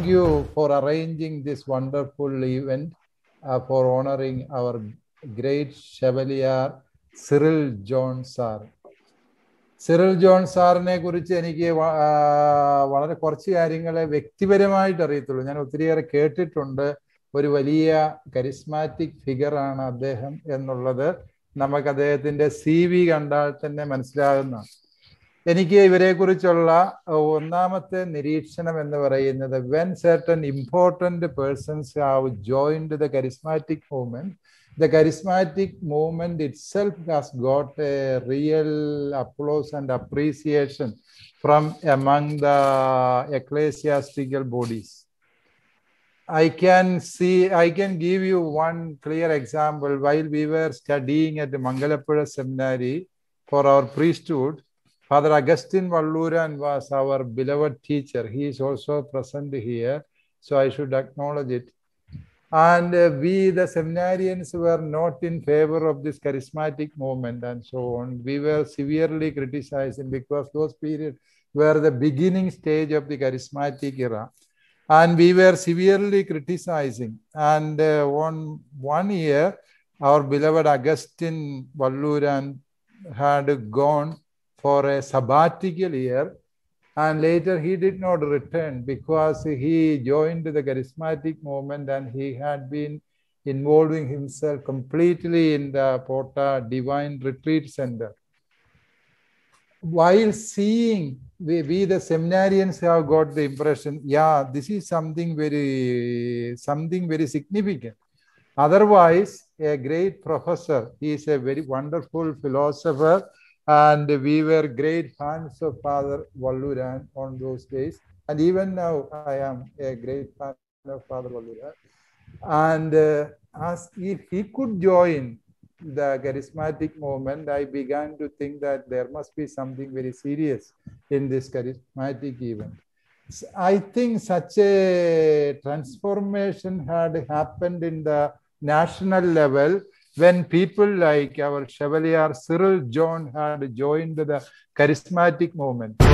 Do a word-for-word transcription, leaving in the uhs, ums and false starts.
you for arranging this wonderful event uh, for honoring our great Chevalier Cyril John Sir. Cyril John സാറിനെ കുറിച്ച് എനിക്ക് വളരെ കുറച്ച് കാര്യങ്ങളെ വ്യക്തിപരമായിട്ട് അറിയത്തുള്ളൂ. ഞാൻ ഒത്തിരിയേറെ കേട്ടിട്ടുണ്ട്. ഒരു വലിയ കരിസ്മാറ്റിക് ഫിഗറാണ് അദ്ദേഹം എന്നുള്ളത് നമുക്ക് അദ്ദേഹത്തിൻ്റെ സി വി കണ്ടാൽ തന്നെ മനസ്സിലാകുന്നതാണ്. എനിക്ക് ഇവരെ കുറിച്ചുള്ള ഒന്നാമത്തെ നിരീക്ഷണം എന്ന് പറയുന്നത്, when certain important persons have joined the charismatic movement, the charismatic movement itself has got a real applause and appreciation from among the ecclesiastical bodies. I can see, I can give you one clear example. While we were studying at the Mangalapura Seminary for our priesthood, Father Augustine Valluran was our beloved teacher. He is also present here, so I should acknowledge it. And uh, we, the seminarians, were not in favor of this charismatic movement and so on. We were severely criticizing because those periods were the beginning stage of the charismatic era. And we were severely criticizing. And uh, one, one year, our beloved Augustine Valluran had gone for a sabbatical year, and later he did not return because he joined the charismatic movement and he had been involving himself completely in the Porta Divine Retreat Center. While seeing, we, we the seminarians have got the impression, yeah, this is something very, something very significant. Otherwise, a great professor, he is a very wonderful philosopher, and we were great fans of Father Valluran on those days. And even now, I am a great fan of Father Valluran. And uh, as if he could join the charismatic movement, I began to think that there must be something very serious in this charismatic event. I think such a transformation had happened in the national level when people like our Chevalier Cyril John had joined the charismatic movement.